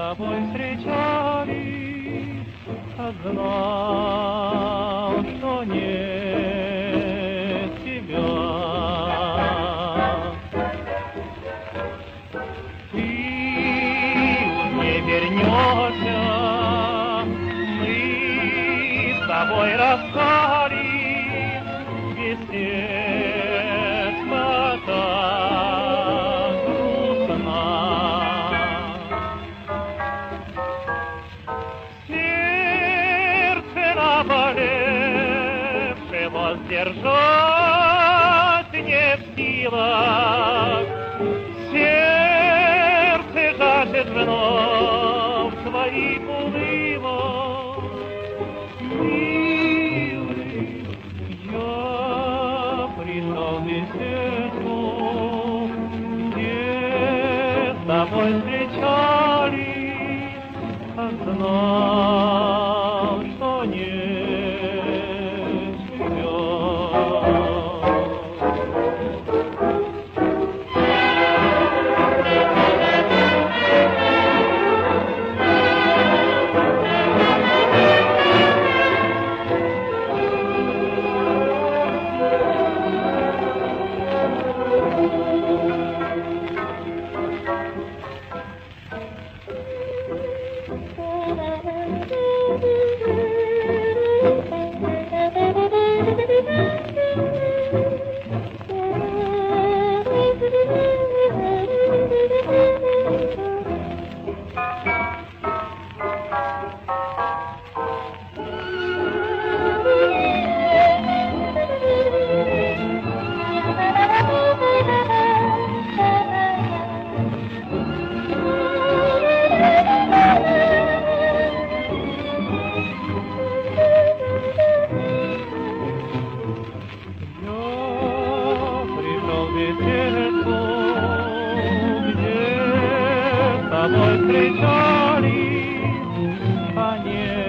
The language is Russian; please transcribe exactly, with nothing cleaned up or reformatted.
тобой встречались, а знал, что нет тебя. Ты не вернешься, мы с тобой расстались, без сердца так грустно. Сердце наболевшее воздержать не в силах, сердце жаждет вновь твоих улыбок. Милый, я пришел без сердцу, где с тобой встречались, а знал, что не тебя. Где с тобой встречались, а не